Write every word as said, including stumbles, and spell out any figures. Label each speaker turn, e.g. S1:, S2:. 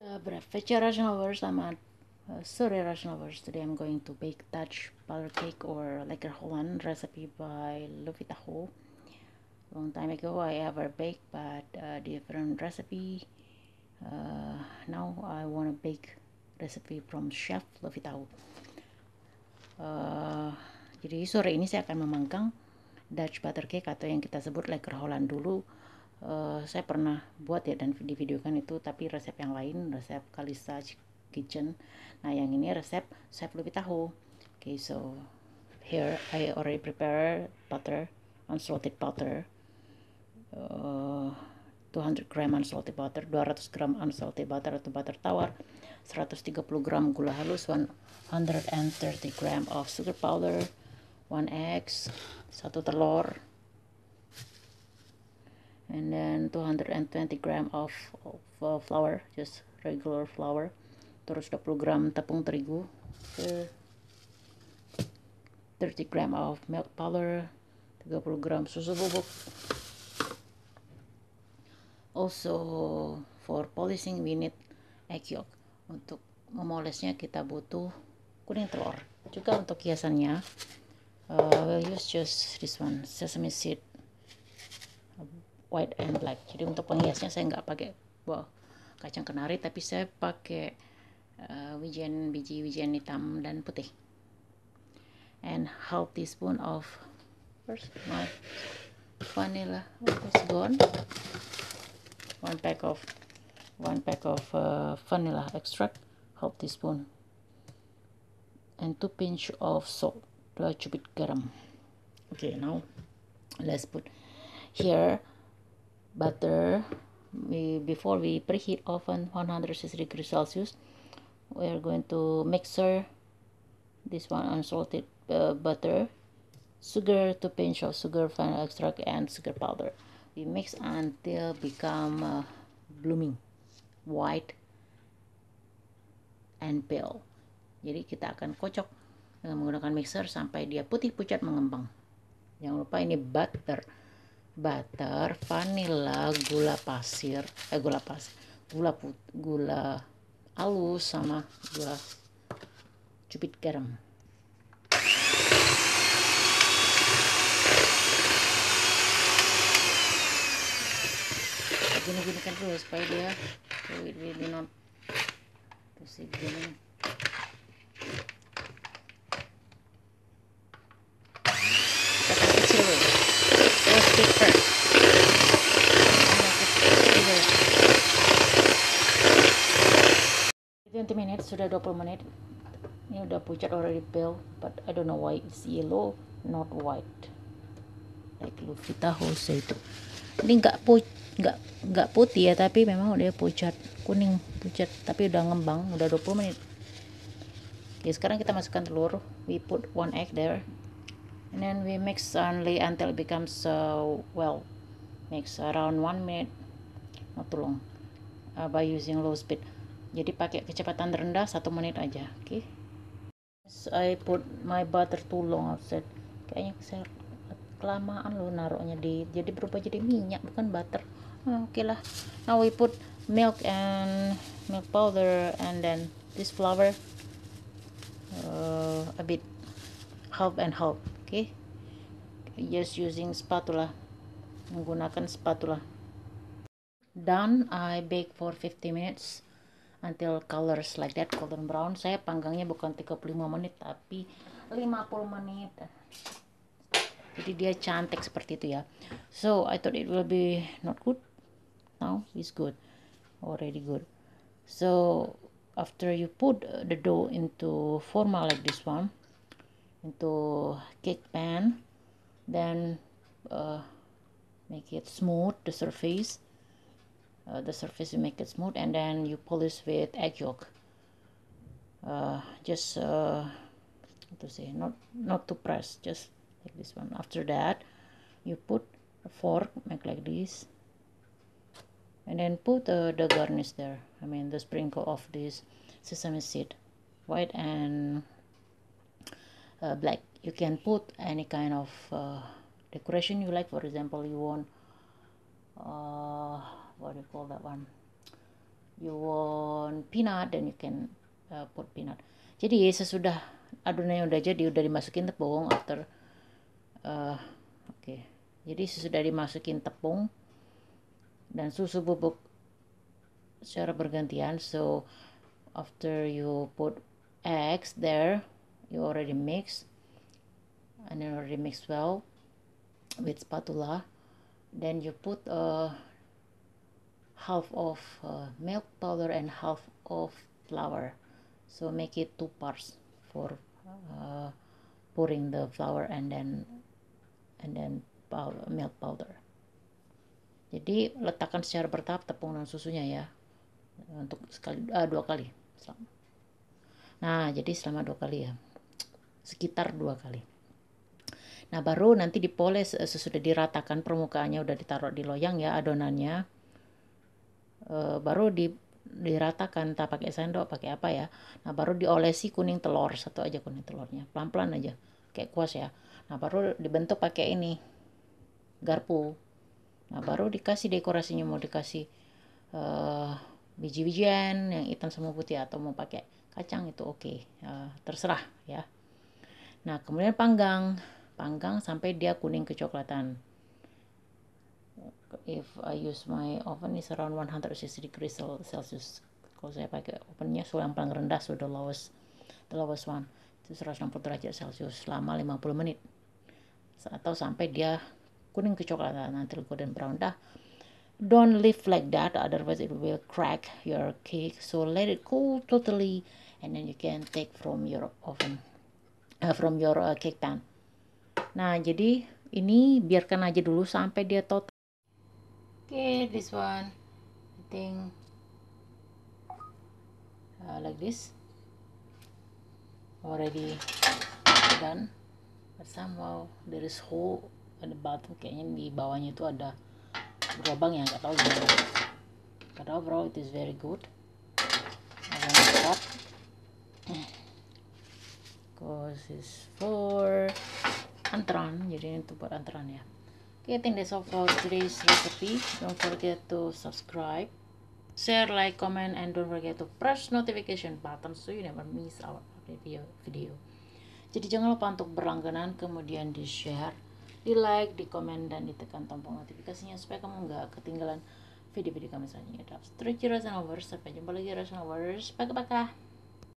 S1: Uh, breakfast rush lovers, selamat uh, sore rush lovers. Today I'm going to bake Dutch butter cake or Lekker Holland recipe by Lovita Ho. Long time ago I ever baked, but uh, different recipe. Uh, now I want to bake recipe from chef Lovita Ho. Uh, jadi sore ini saya akan memanggang Dutch butter cake atau yang kita sebut Lekker Holland dulu. Uh, saya pernah buat ya dan di videokan itu, tapi resep yang lain, resep Kalisa Kitchen. Nah yang ini resep Chef Lovita Ho. Okay, so here I already prepare butter, unsalted butter, uh, two hundred gram unsalted butter, dua ratus gram unsalted butter atau butter tawar, seratus tiga puluh gram gula halus, one hundred thirty gram of sugar powder, one egg, satu telur, and then two hundred twenty gram of, of uh, flour, just regular flour, terus dua puluh gram tepung terigu, thirty gram of milk powder, tiga puluh gram susu bubuk. Also for polishing we need egg yolk. Untuk memolesnya kita butuh kuning telur. Juga untuk hiasannya uh, we'll use just this one, sesame seed, white and black. Jadi untuk penghiasnya saya nggak pakai buah kacang kenari, tapi saya pakai uh, wijen, biji wijen hitam dan putih. And half teaspoon of first my vanilla is gone. One pack of one pack of uh, vanilla extract, half teaspoon, and two pinch of salt, dua cubit garam. Okay, now let's put here butter. We before we preheat oven one hundred sixty degrees Celsius, we are going to mixer this one unsalted uh, butter, sugar, two pinch of sugar, vanilla extract, and sugar powder. We mix until become uh, blooming white and pale. Jadi kita akan kocok dengan menggunakan mixer sampai dia putih pucat mengembang. Jangan lupa ini butter, butter, vanilla, gula pasir, eh gula pasir, gula put, gula halus sama dua cubit garam. Gini-ginikan dulu supaya dia really not terus gini. Tekan kecil dulu. Terus stick first. twenty minutes, sudah dua puluh menit. Ini udah pucat already pale, but I don't know why it's yellow, not white. Like Lovita Ho say itu. Ini nggak pu nggak nggak putih ya, tapi memang udah pucat, kuning pucat, tapi udah ngembang, udah dua puluh menit. Oke, sekarang kita masukkan telur. We put one egg there, and then we mix only until it becomes uh, well, mix around one minute, not too long, uh, by using low speed. Jadi pakai kecepatan rendah satu menit aja. Oke. Okay? I put my butter too long outside. Kayaknya saya kelamaan loh naruhnya di, jadi berubah jadi minyak bukan butter. Oh, oke okay lah. Now we put milk and milk powder and then this flour, uh, a bit half and half. Okay, just using spatula, menggunakan spatula. Done. I bake for fifty minutes until colors like that, golden brown. Saya panggangnya bukan tiga puluh lima menit tapi lima puluh menit. Jadi dia cantik seperti itu ya. So I thought it will be not good. Now it's good, already good. So after you put the dough into forma like this one, into cake pan, then uh, make it smooth, the surface. Uh, the surface you make it smooth, and then you polish with egg yolk. Uh, just uh, what to say, not not to press, just like this one. After that, you put a fork, make like this, and then put uh, the garnish there. I mean the sprinkle of this sesame seed, white and uh, black. You can put any kind of uh, decoration you like. For example, you want uh, what do you call that one? You want want peanut, then you can uh, put peanut. Jadi sesudah adonannya udah jadi, udah dimasukin tepung after uh, oke okay. Jadi sesudah dimasukin tepung dan susu bubuk secara bergantian, so after you put eggs there, you already mix and then already mix well with spatula, then you put uh, half of uh, milk powder and half of flour, so make it two parts for uh, pouring the flour and then and then powder, milk powder. Jadi letakkan secara bertahap tepung dan susunya ya, untuk sekali uh, dua kali. Nah jadi selama dua kali ya, sekitar dua kali. Nah baru nanti dipoles sesudah diratakan permukaannya, udah ditaruh di loyang ya adonannya, e, baru di, diratakan, tak pakai sendok pakai apa ya. Nah baru diolesi kuning telur, satu aja kuning telurnya, pelan-pelan aja kayak kuas ya. Nah baru dibentuk pakai ini garpu. Nah baru dikasih dekorasinya, mau dikasih uh, biji-bijian yang hitam sama putih atau mau pakai kacang itu oke, okay. uh, terserah ya. Nah kemudian panggang panggang sampai dia kuning kecoklatan. If I use my oven is around one hundred sixty degrees Celsius. Kalau saya pakai ovennya so yang paling rendah, so the lowest the lowest one itu seratus enam puluh derajat Celcius selama lima puluh menit atau sampai dia kuning kecoklatan, nanti golden brown dah. Don't leave like that, otherwise it will crack your cake, so let it cool totally and then you can take from your oven, uh, from your uh, cake pan. Nah jadi ini biarkan aja dulu sampai dia total. Oke, okay, this one I think uh, like this already done, but somehow there is hole at the bottom. Kayaknya di bawahnya itu ada lubang yang nggak tahu gimana. But overall it is very good. I want to stop because it's for antran, jadi itu buat antran ya. Okay, I think that's all for today's recipe. Don't forget to subscribe, share, like, comment, and don't forget to press notification button so you never miss our video video. Jadi jangan lupa untuk berlangganan, kemudian di share, di like, di komen, dan ditekan tombol notifikasinya supaya kamu nggak ketinggalan video-video kami selanjutnya. Terus Rational Lovers, sampai jumpa lagi Rational Lovers, pakai-pakai.